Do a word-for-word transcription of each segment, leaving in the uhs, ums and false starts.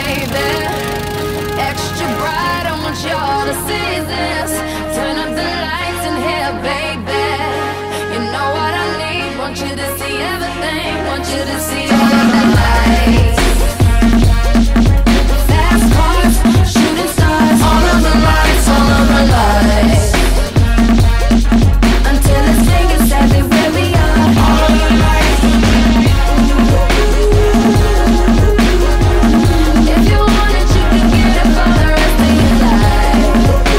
baby. Extra bright, I want y'all to see this. Turn up the lights in here, baby. You know what I need, want you to see everything. Want you to see all of the lights. Fast cars, shooting stars. All of the lights, all of the lights. Until it's taken exactly where we are. All of the lights. If you want it, you can get it for the rest of your life.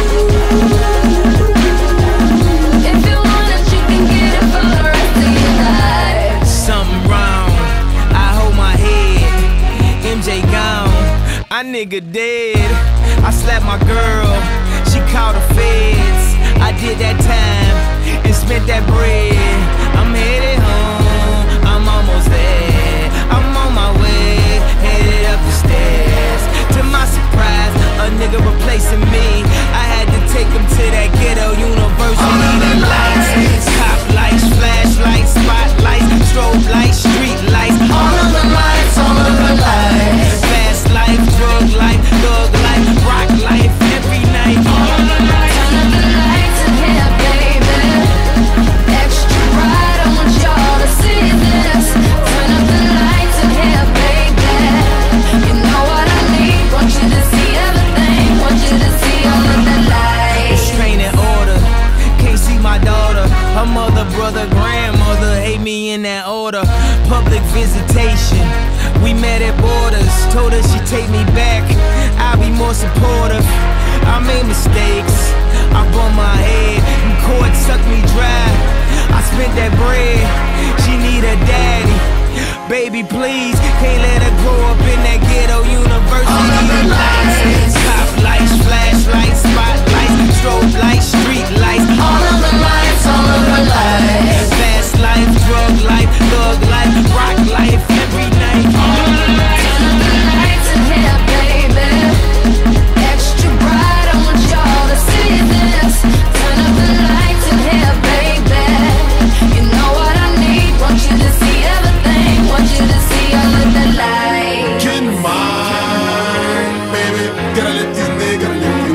If you want it, you can get it for the rest of your life. Something wrong, I hold my head. M J gone, I nigga dead. I slapped my girl, she called the feds. I did that time and spent that bread. I'm headed home, I'm almost there. I'm on my way, headed up the stairs. To my surprise, a nigga replacing me. I had to take him to that ghetto university. The lights, top lights, flashlights, spotlights, strobe lights, street lights. All of the lights, all of the lights. Fast life, drug life, thug life, rock life, every night. All of the lights. Turn up the lights in here, baby. Extra bright, I want y'all to see this. Turn up the lights in here, baby. You know what I need, want you to see everything. Want you to see all of the lights. Restraining order, can't see my daughter. Her mother, brother, grandmother hate me in that order. Public visitation, we met at borders. Told her she'd take me back, I'll be more supportive. I made mistakes, I bumped my head, and court sucked me dry. I spent that bread, she need a daddy. Baby, please, can't let her grow up in that ghetto university. All of the lights. Top lights, flashlights, spotlights, strobe lights, street lights. All of the lights, all of the lights. Fast life, drug life, thug life, rock life, every night. All of the lights. Turn up the lights in here, baby. Extra bright, I want y'all to see this. Turn up the lights in here, baby. You know what I need, want you to see everything. Want you to see all of the lights. Get mine, baby. Gotta let this nigga live.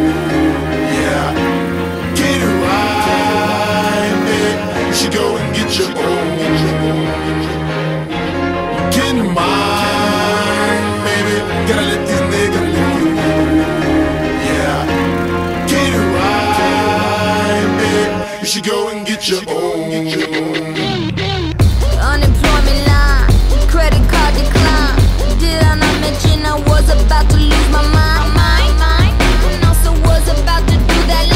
Yeah. Get it right, baby. She go and get your own. Get mine, baby. Gotta let this nigga live. Yeah. Get it right, baby. She go and get your own.